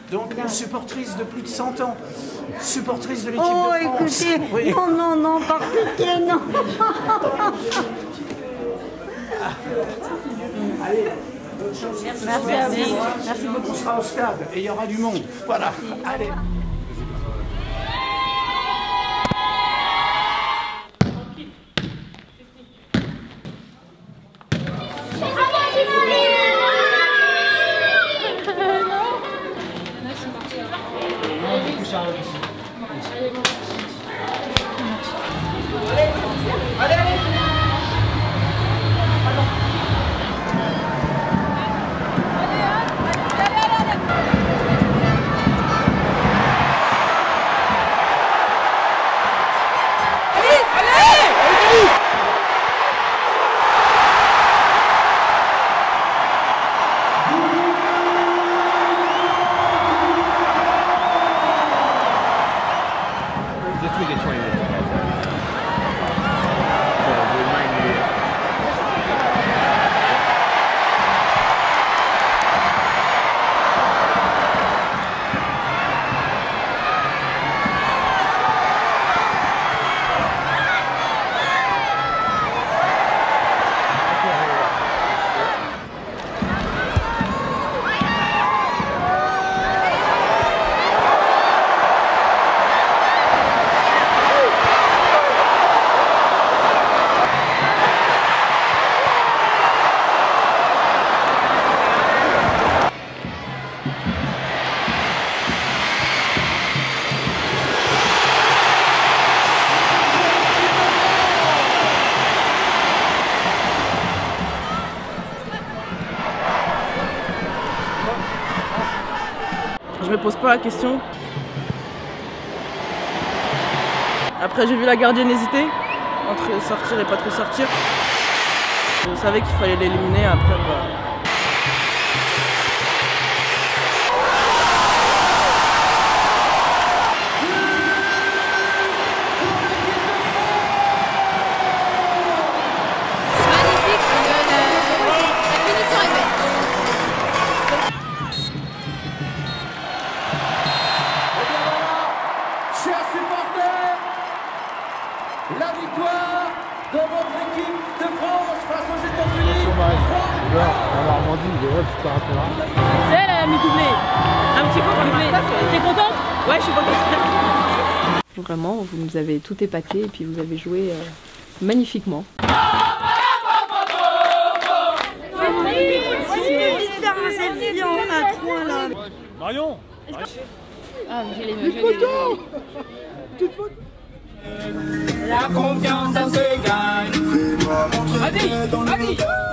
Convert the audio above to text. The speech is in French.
Donc une supportrice de plus de 100 ans, supportrice de l'équipe oh, de France. Écoutez, Oui. non, non, non, par pitié, non. Allez, bonne chance. Merci à vous. Merci beaucoup. On sera au stade et il y aura du monde. Voilà, allez. Je me pose pas la question. Après j'ai vu la gardienne hésiter entre sortir et pas trop sortir. Je savais qu'il fallait l'éliminer, après bah... La victoire de votre équipe de France face aux États-Unis. En Normandie, il est vrai, super intéressant. C'est elle, elle a mis doublé. Un petit peu doublé. T'es contente? Ouais, je suis contente. Vraiment, vous nous avez tout épaté et puis vous avez joué magnifiquement. Marion. Ah, La confiance, ça se gagne. Allez, allez.